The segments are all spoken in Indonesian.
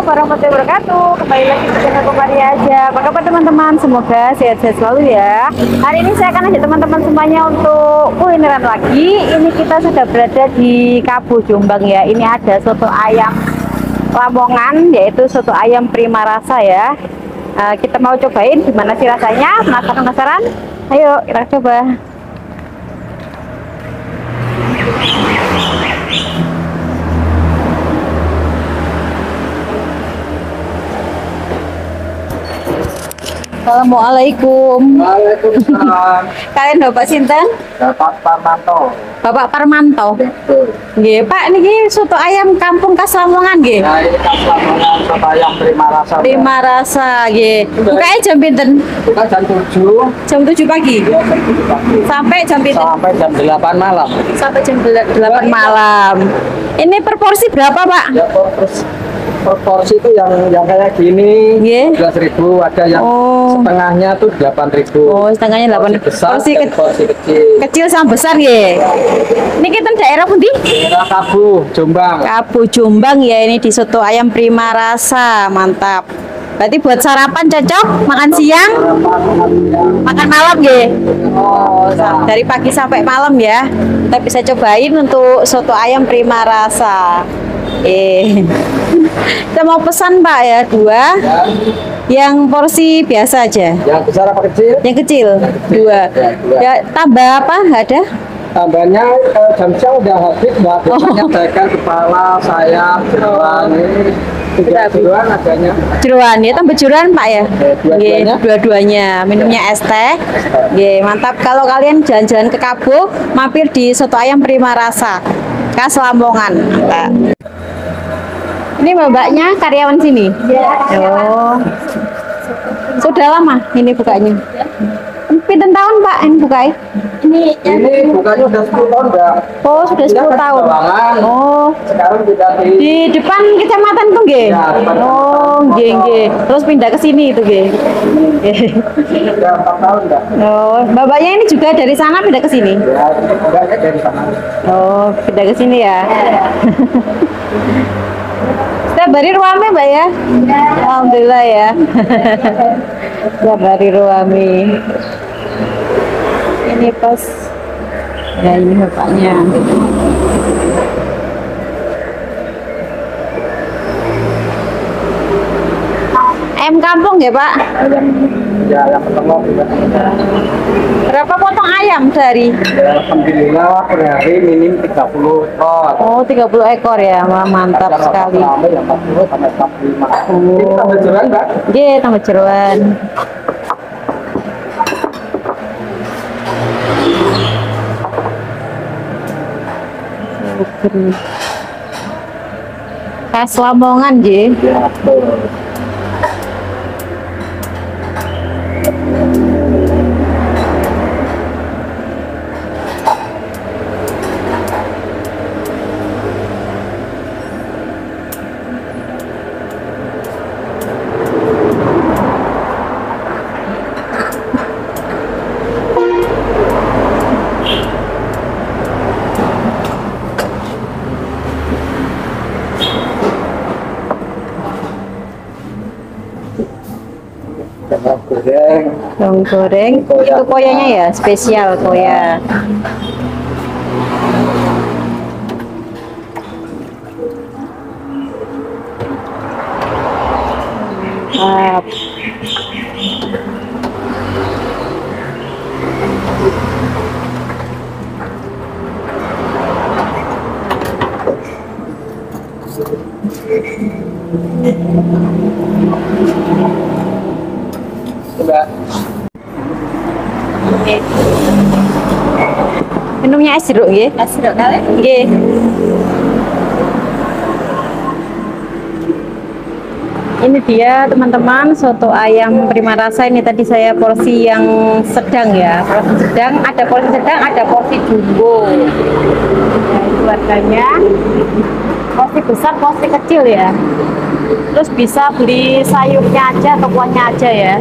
Assalamualaikum warahmatullahi wabarakatuh. Kembali lagi di channel Komaria aja. Apa kabar teman-teman? Semoga sehat-sehat selalu ya. Hari ini saya akan ajak teman-teman semuanya untuk kulineran lagi. Ini kita sudah berada di Kabu Jombang ya. Ini ada soto ayam Lamongan, yaitu soto ayam Prima Rasa ya. Kita mau cobain gimana sih rasanya. Penasaran? Ayo kita coba. Assalamualaikum. Waalaikumsalam. Kalian Bapak Sinten? Bapak Parmanto. Bapak Parmanto. Betul. Nggih, Pak niki soto ayam kampung khas Lamongan nggih. Ya, ini kan Lamongan soto ayam Prima Rasa. Prima Rasa nggih. Bukanya jam pinten? Buka jam 7. Jam 7 pagi. Ya, jam 7 pagi. Sampai jam pinten? Sampai jam 8 malam. Sampai jam 8 malam. Ini per porsi berapa, Pak? Ya, proporsi itu yang kayak gini. Nggih. 12.000, ada yang setengahnya tuh 8.000. Oh, setengahnya 8. Besar, Porsi porsi kecil. kecil sama besar nggih. Niki ten daerah pundi? Daerah Kabu, Jombang. Kabu Jombang ya, ini di soto ayam Prima Rasa. Mantap. Berarti buat sarapan cocok, makan siang, makan malam ya. Oh, dari pagi sampai malam ya. Kita bisa cobain untuk soto ayam Prima Rasa. Kita mau pesan Pak ya, 2. Yang porsi biasa aja. Yang besar apa kecil? Yang kecil, 2. Ya, tambah apa? Ada? Tambahnya jam siang udah habis, Mbak. Biasanya daging, kepala, sayap, jeroan ini. Jeroan adanya. Jeroan ya, tambah jeroan Pak ya. Dua-duanya. Dua-duanya. Minumnya es teh. Mantap. Kalau kalian jalan-jalan ke Kabu, mampir di soto ayam Prima Rasa khas Lamongan. Mantap. Ini mbaknya karyawan sini. Oh. Sudah lama ini bukanya. Pinten tahun Pak ini bukai? Ini bukannya udah 10 tahun, Mbak. Oh, sudah 10 tahun. Oh. Sekarang pindah Di depan kecamatan tuh nggih. Ya, depan Oh, nggih nggih. Terus pindah ke sini itu nggih. udah 4 tahun, Mbak. Oh, bapaknya ini juga dari sana pindah ke sini. Ya, enggaknya dari sana. Oh, pindah ke sini ya. Setiap hari ruame Mbak ya? Alhamdulillah ya. Setiap hari ruame. Ini pas. Ya ini bapaknya. Ayam kampung ya Pak? Ya, yang ketemu juga. Berapa potong ayam sehari? Ya, alhamdulillah per hari minim 30 ekor. Oh, 30 ekor ya. Wah, mantap sekali. Sampai 40 sampai 45. Oh. Ini tambah jeroan, Mbak. Nggih, tambah jeroan. Khas Lamongan nggih. Ya, betul. Goreng. Bawang goreng. Itu koyanya ya, spesial koya. Mantap. Mbak. Oke. Minumnya es jeruk nggih? Es jeruk kali? Nggih. Ini dia teman-teman soto ayam Prima Rasa. Ini tadi saya porsi yang sedang ya. Porsi sedang, ada porsi sedang, ada porsi jumbo. Nah, itu harganya. Porsi besar, porsi kecil ya. Terus bisa beli sayurnya aja atau kuahnya aja ya.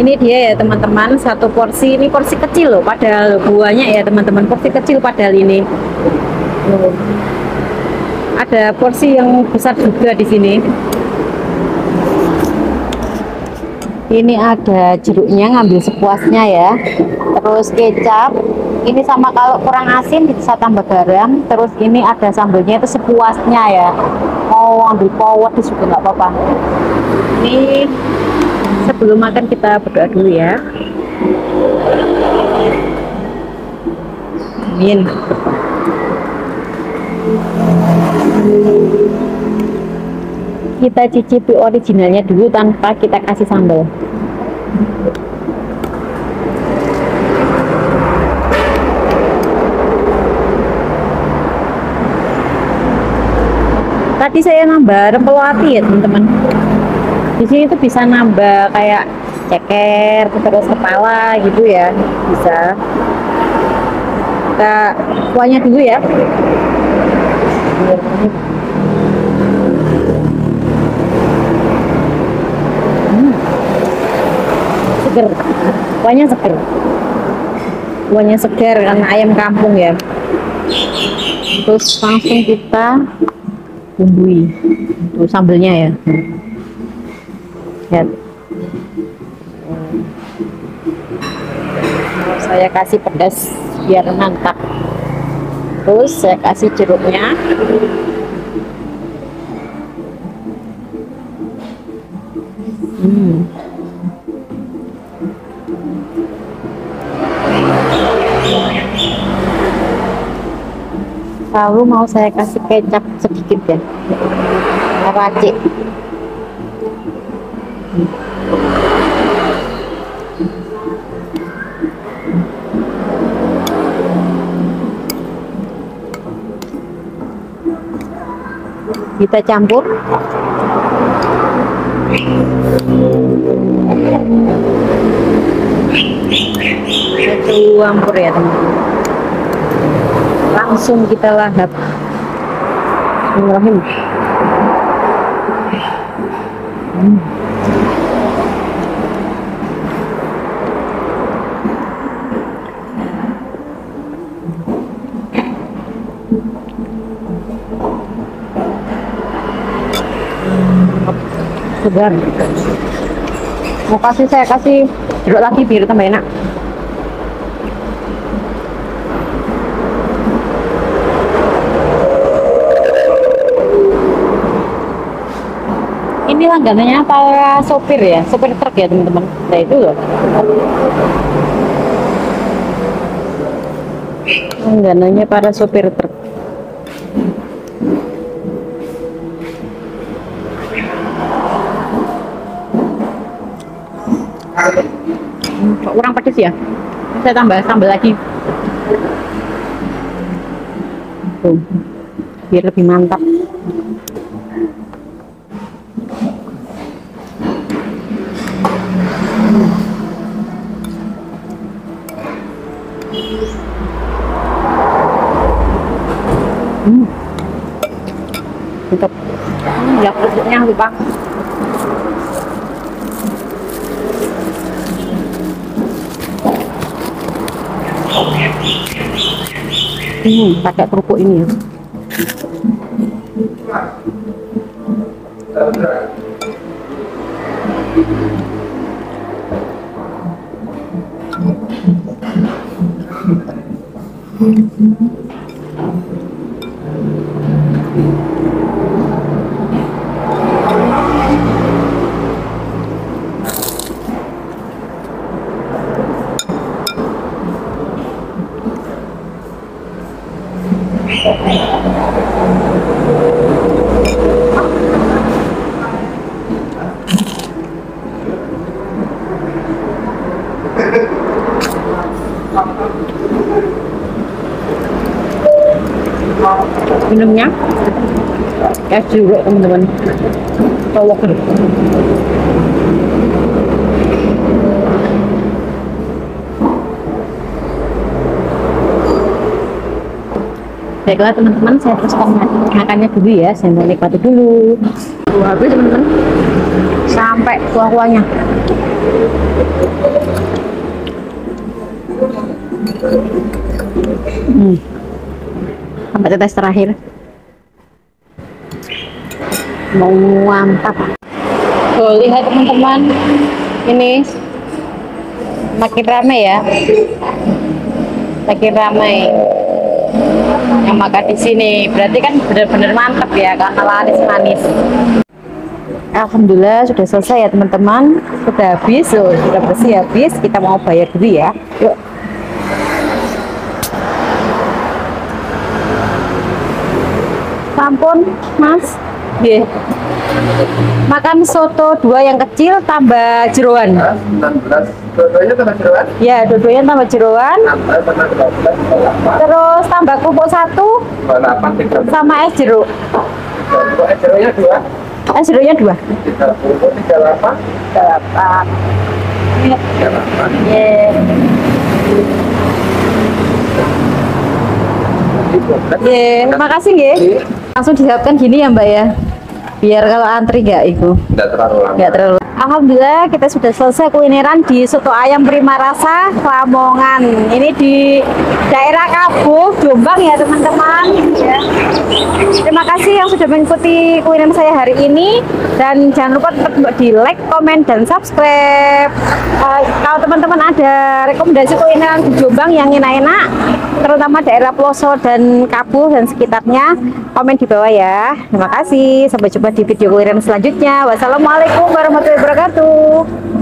Ini dia ya teman-teman, satu porsi. Ini porsi kecil loh, padahal buahnya ya teman-teman, porsi kecil padahal ini. Loh. Ada porsi yang besar juga di sini. Ini ada jeruknya, ngambil sepuasnya ya. Terus kecap. Ini sama kalau kurang asin bisa tambah garam. Terus ini ada sambelnya itu sepuasnya ya. Mau ambil pedes juga nggak apa-apa. Ini sebelum makan kita berdoa dulu ya. Amin. Kita cicipi originalnya dulu tanpa kita kasih sambal. Tadi saya nambah rempelwati ya teman-teman. Di sini tuh bisa nambah kayak ceker, terus kepala gitu ya, bisa. Kita kuahnya dulu ya. Seger, kuahnya seger. Kuahnya seger karena ayam kampung ya. Terus langsung kita bumbui untuk sambelnya ya. Lihat. Saya kasih pedas biar mantap. Terus saya kasih jeruknya. Lalu mau saya kasih kecap sedikit ya, racik. Kita campur. Kita campur ya teman-teman. Langsung kita lahap. Bismillahirrahmanirrahim. Segar. Saya kasih jeruk lagi biar tambah enak. Ini langganannya para sopir ya, sopir truk ya teman-teman. Nah itu loh. Langganannya para sopir truk. Kurang pedes ya, saya tambah sambal lagi. Tuh, biar lebih mantap. Mantap. Ya pedasnya lupa. Pakai kerupuk ini ya. Minumnya es jeruk teman-teman. Tolok. Baiklah teman-teman, saya teruskan makannya dulu ya. Saya mau nikmati dulu. Habis teman-teman, sampai kuah-kuahnya. Sampai tetes terakhir. Mau mantap. Tuh, lihat teman-teman, ini makin ramai ya. Makin ramai yang makan di sini. Berarti kan benar-benar mantap ya, karena laris manis. Alhamdulillah sudah selesai ya teman-teman. Sudah habis, sudah bersih habis. Kita mau bayar dulu ya. Yuk. Sampun, Mas. Yeah. Makan soto 2 yang kecil tambah jeroan. 19. Dua-duanya tambah jeroan? Ya, dua-duanya tambah jeroan. Terus tambah kerupuk 1 28, 30. sama es jeruk. Es jeruknya 2. Es jeruknya 2. 30, 38. 8. 38. Yeah. Terima kasih nggih. Langsung disiapkan gini ya Mbak ya. Biar kalau antri nggak itu. Tidak terlalu lama. Nggak terlalu. Alhamdulillah kita sudah selesai kulineran di Soto Ayam Prima Rasa Lamongan. Ini di daerah Kabuh, Jombang ya teman-teman. Ya. Terima kasih yang sudah mengikuti kuliner saya hari ini, dan jangan lupa tetap di like, komen, dan subscribe. Kalau teman-teman ada rekomendasi kulineran di Jombang yang enak-enak, terutama daerah Ploso dan Kabuh dan sekitarnya, komen di bawah ya. Terima kasih, sampai jumpa di video kuliner selanjutnya. Wassalamualaikum warahmatullahi wabarakatuh.